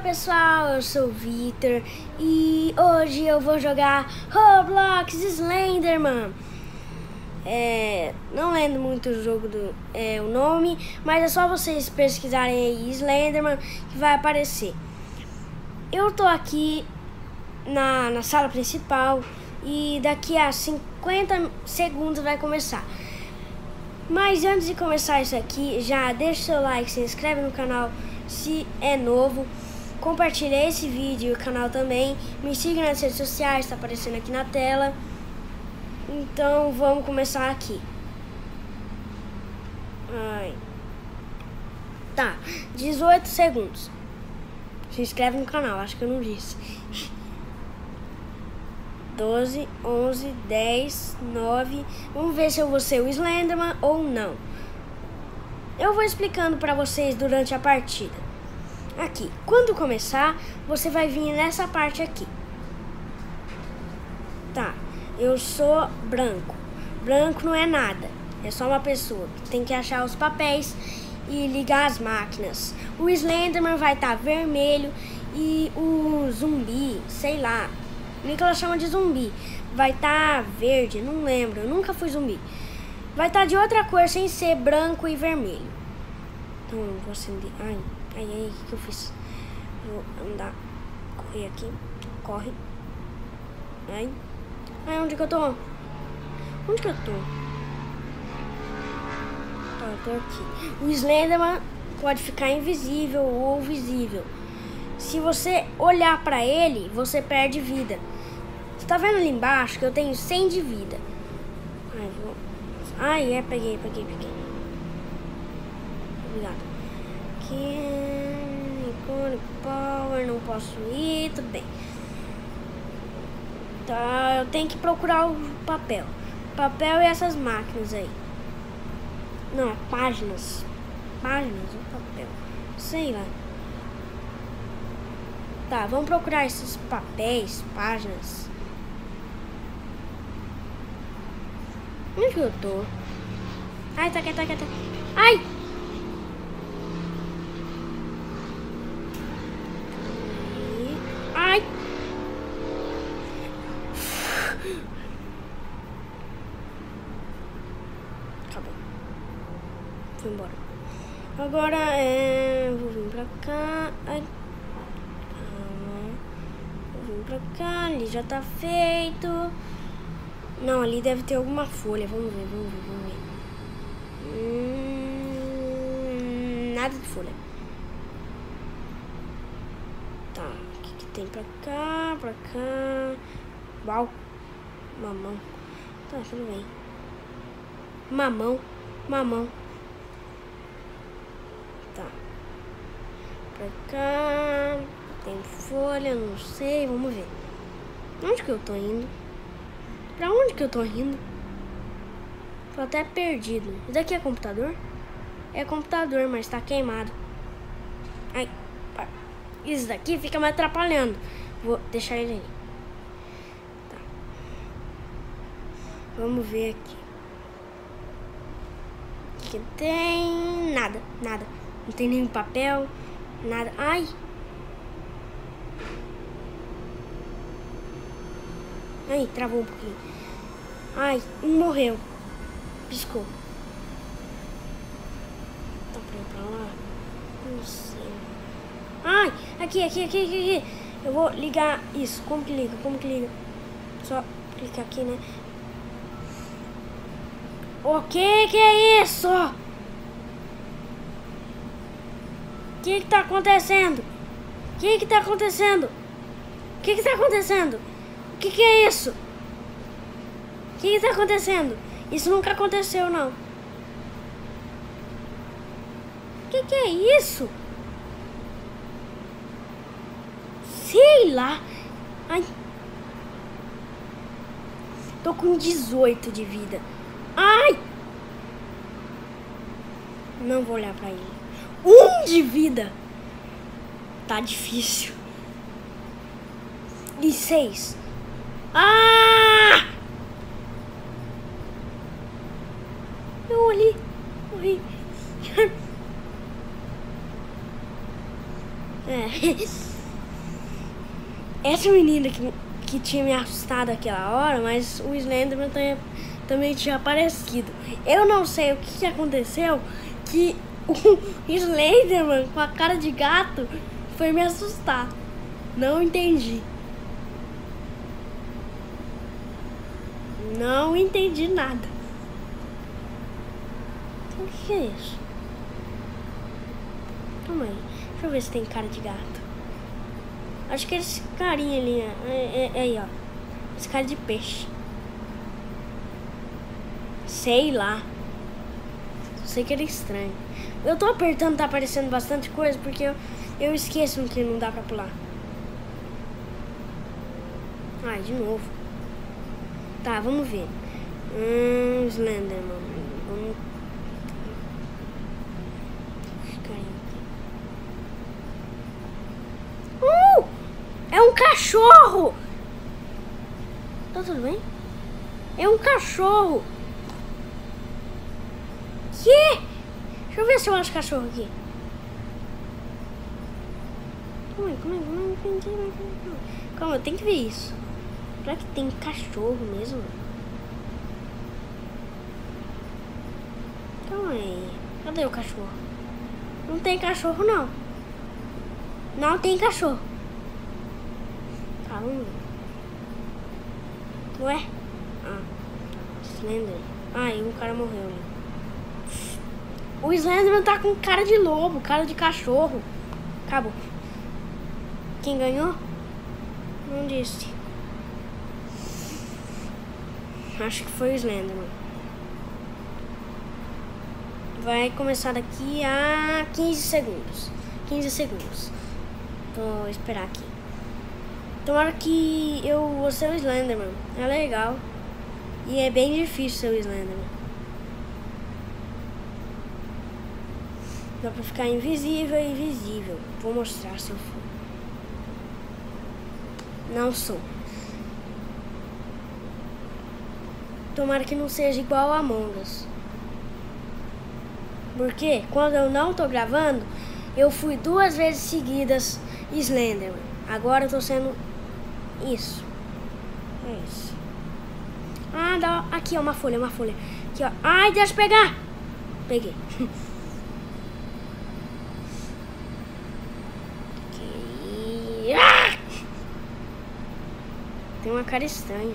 pessoal, eu sou o Vitor e hoje eu vou jogar Roblox Slenderman. Não lembro muito o jogo o nome, mas é só vocês pesquisarem aí Slenderman que vai aparecer. Eu tô aqui na sala principal e daqui a 50 segundos vai começar. Mas antes de começar isso aqui, já deixa o seu like, se inscreve no canal se é novo, compartilha esse vídeo e o canal também, me siga nas redes sociais, está aparecendo aqui na tela. Então vamos começar aqui. Tá, 18 segundos. Se inscreve no canal, acho que eu não disse. 12, 11, 10, 9. Vamos ver se eu vou ser o Slenderman ou não. Eu vou explicando pra vocês durante a partida. Aqui, quando começar, você vai vir nessa parte aqui. Tá, eu sou branco. Branco não é nada, é só uma pessoa que tem que achar os papéis e ligar as máquinas. O Slenderman vai estar vermelho e o zumbi, sei lá, o Nicolas chama de zumbi, vai estar verde, não lembro, eu nunca fui zumbi. Vai estar de outra cor sem ser branco e vermelho. Então eu vou acender. Ai, o que eu fiz? Vou andar, correr aqui, corre. Ai, onde que eu tô? Onde que eu tô? Tá, eu tô aqui. O Slenderman pode ficar invisível ou visível. Se você olhar pra ele, você perde vida. Você tá vendo ali embaixo que eu tenho 100 de vida. Peguei. Obrigado. Aqui, Icone Power, não posso ir, tudo bem. Tá, eu tenho que procurar o papel. Papel e essas máquinas aí. Não, páginas. Páginas ou papel. Sei lá. Tá, vamos procurar esses papéis, páginas. Onde que eu tô? Ai, tá aqui. Ai! Ai! Acabou. Fui embora. Agora vou vir pra cá. Ai. Vou vir pra cá. Ali já tá feito. Não, ali deve ter alguma folha. Vamos ver. Nada de folha. Tá, o que tem pra cá, Uau, mamão. Tá, tudo bem. Mamão. Tá. Pra cá. Tem folha, não sei, vamos ver. Onde que eu tô indo? Pra onde que eu tô indo? Tô até perdido. Isso daqui é computador? É computador, mas tá queimado. Ai, isso daqui fica me atrapalhando. Vou deixar ele aí. Tá. Vamos ver aqui. Aqui tem nada. Não tem nenhum papel, nada. Ai. Ai, travou um pouquinho. Ai, um morreu. Piscou. Tá pra ir pra lá? Não sei. Ai, aqui. Eu vou ligar isso. Como que liga? Só clicar aqui, né? O que é isso? O que tá acontecendo? O que tá acontecendo? O que é isso? O que tá acontecendo? Isso nunca aconteceu, não. O que é isso? Sei lá. Ai. Tô com 18 de vida. Ai. Não vou olhar pra ele. 1 de vida. Tá difícil. E 6. Eu olhei. essa menina que tinha me assustado aquela hora, mas o Slenderman também tinha aparecido. Eu não sei o que aconteceu, que o Slenderman com a cara de gato foi me assustar. Não entendi. Não entendi nada. O que é isso? Calma aí. Deixa eu ver se tem cara de gato. Acho que esse carinha ali é aí, ó. Esse cara de peixe. Sei lá. Sei que ele é estranho. Eu tô apertando, tá aparecendo bastante coisa, porque eu esqueço que não dá pra pular. Ai, de novo. Tá, vamos ver. Slenderman. Vamos... É um cachorro! Tá tudo bem? É um cachorro! Que? Deixa eu ver se eu acho cachorro aqui. Calma, eu tenho que ver isso. Será que tem cachorro mesmo? Calma aí. Cadê o cachorro? Não tem cachorro, não. Não tem cachorro. Tá, vamos ver. Ué? Slender. E um cara morreu ali. O Slenderman tá com cara de lobo, cara de cachorro. Acabou. Quem ganhou? Não disse. Acho que foi o Slenderman. Vai começar daqui a 15 segundos. 15 segundos. Vou esperar aqui. Tomara que eu vou ser o Slenderman. É legal. E é bem difícil ser o Slenderman. Dá pra ficar invisível e invisível. Vou mostrar se eu for. Não sou. Tomara que não seja igual a Among Us. Porque quando eu não tô gravando, eu fui 2 vezes seguidas Slenderman. Agora eu tô sendo isso. É isso. Aqui, ó, uma folha. Aqui, ó. Ai, deixa eu pegar. Peguei. Aqui. Tem uma cara estranha.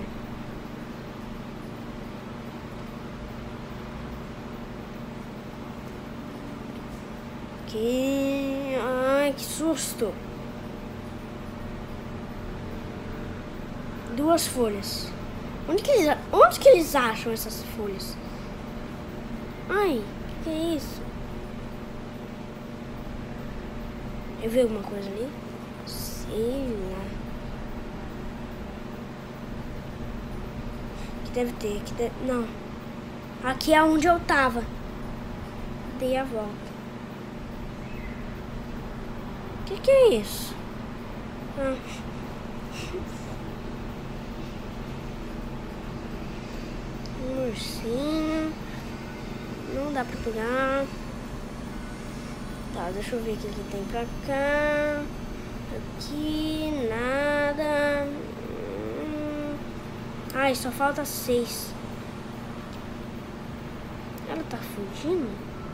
Aqui. Ai, que susto. 2 folhas. Onde que eles acham essas folhas? Ai, que é isso? Eu vi alguma coisa ali? Sei lá. Que deve ter, não. Aqui é onde eu tava. Dei a volta. Que é isso? Um ursinho. Não dá pra pegar. Tá, deixa eu ver o que tem pra cá. Aqui, nada. Ai, só falta 6. Ela tá fugindo?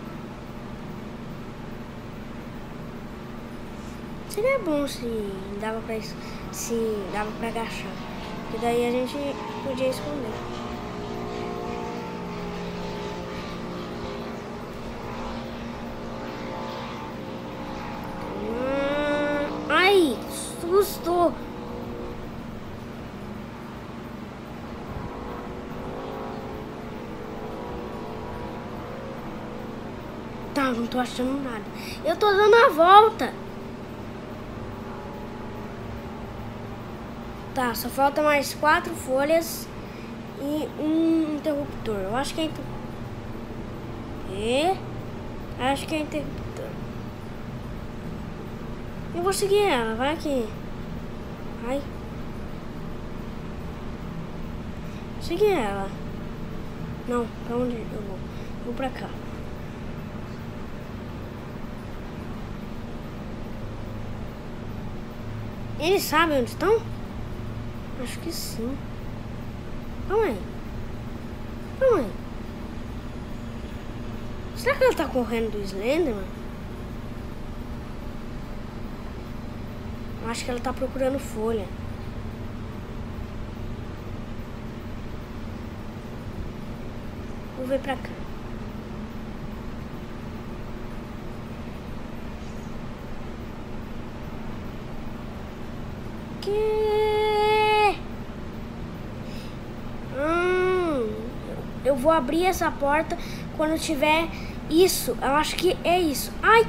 Seria bom se dava pra agachar. Porque daí a gente podia esconder. Ai, susto! Tá, não tô achando nada. Eu tô dando a volta. Tá, só falta mais 4 folhas e um interruptor. Eu acho que é acho que é interruptor. Eu vou seguir ela, vai aqui. Vai. Segui ela. Não, pra onde eu vou? Vou pra cá. Eles sabem onde estão? Acho que sim. Calma aí. Calma aí. Será que ela tá correndo do Slenderman? Eu acho que ela tá procurando folha. Vou ver pra cá. Eu vou abrir essa porta quando tiver isso. Eu acho que é isso. Ai!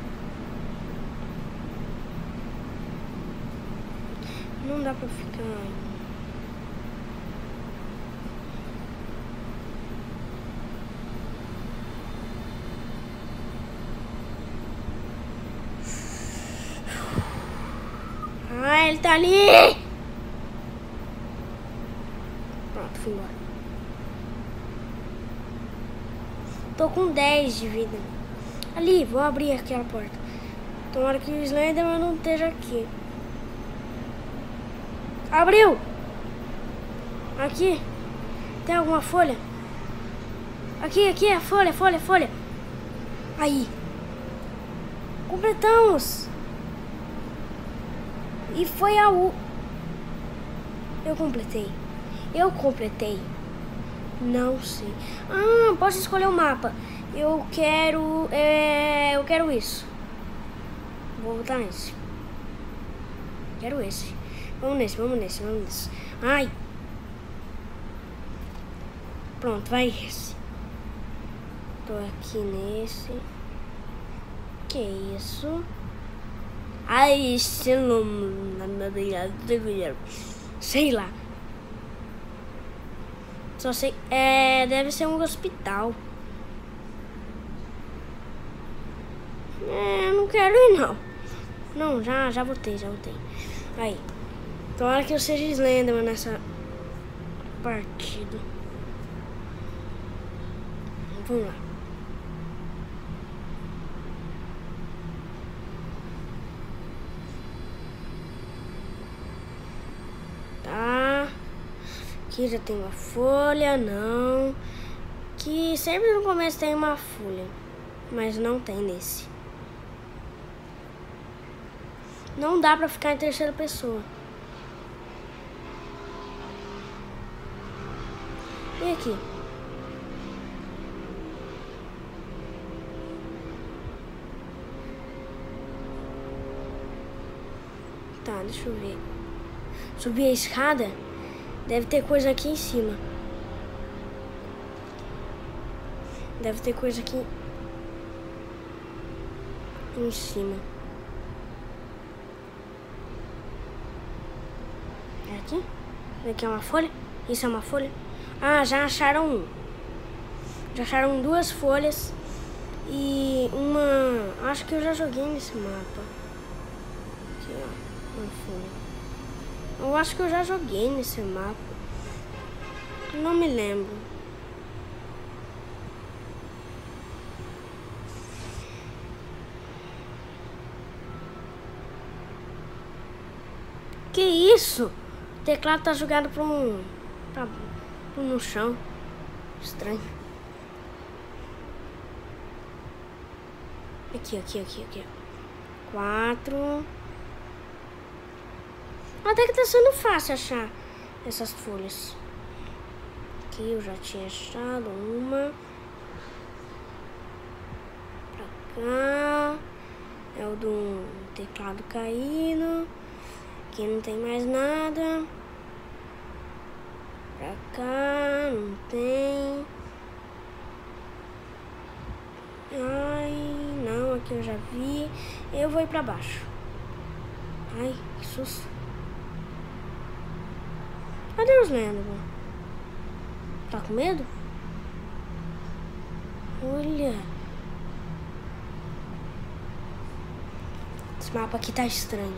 Não dá pra ficar... Ah, ele tá ali! Pronto, fui embora. Tô com 10 de vida. Ali, vou abrir aquela porta. Tomara que o Slenderman não esteja aqui. Abriu! Aqui. Tem alguma folha? Aqui, a folha. Aí. Completamos! E foi a U. Eu completei. Não sei. Ah, posso escolher o mapa. Eu quero isso. Vou botar nesse. Quero esse. Vamos nesse. Ai. Pronto, vai esse. Tô aqui nesse. Que isso? Ai, sei lá. Só sei, deve ser um hospital. Não quero ir não. Não, já voltei. Aí. Tomara que eu seja Slenderman nessa partida. Vamos lá. Tá. Aqui já tem uma folha, não. Que sempre no começo tem uma folha, mas não tem nesse. Não dá pra ficar em terceira pessoa. E aqui? Tá, deixa eu ver. Subir a escada? Deve ter coisa aqui em cima. Deve ter coisa aqui em cima. É aqui? Aqui é uma folha? Isso é uma folha? Ah, já acharam um. Já acharam 2 folhas. E uma... Acho que eu já joguei nesse mapa. Aqui, ó. Uma folha. Eu acho que eu já joguei nesse mapa. Não me lembro. Que isso? O teclado tá jogado no chão. Estranho. Aqui. 4. Até que tá sendo fácil achar essas folhas. Aqui eu já tinha achado uma. Pra cá. É o do teclado caído. Aqui não tem mais nada. Pra cá não tem. Ai, não, aqui eu já vi. Eu vou ir pra baixo. Ai, que susto. Cadê os Slenderman? Tá com medo? Olha. Esse mapa aqui tá estranho.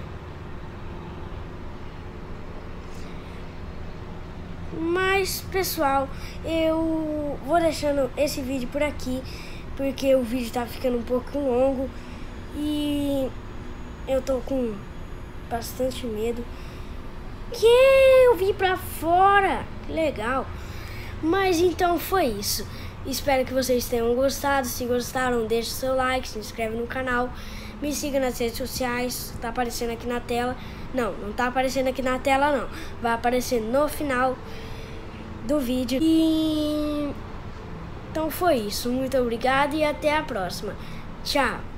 Mas, pessoal, eu vou deixando esse vídeo por aqui, porque o vídeo tá ficando um pouco longo. E eu tô com bastante medo. Que eu vim pra fora, que legal. Mas então foi isso. Espero que vocês tenham gostado. Se gostaram, deixe seu like, se inscreve no canal, me siga nas redes sociais. Tá aparecendo aqui na tela. Não tá aparecendo aqui na tela não. Vai aparecer no final do vídeo. E então foi isso. Muito obrigado e até a próxima. Tchau.